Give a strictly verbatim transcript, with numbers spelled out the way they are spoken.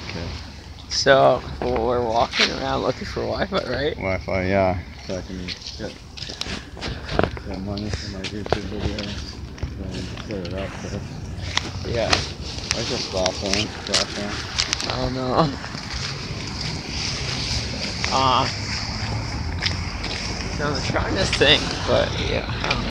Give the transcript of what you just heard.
Okay. So well, we're walking around looking for Wi-Fi, right? Wi-Fi, yeah. So I can get some money for my YouTube videos. So I need to set it up first. Yeah. Where's your flashlight? Flashlight? I don't know. Uh, I'm trying to think, but yeah, I don't know.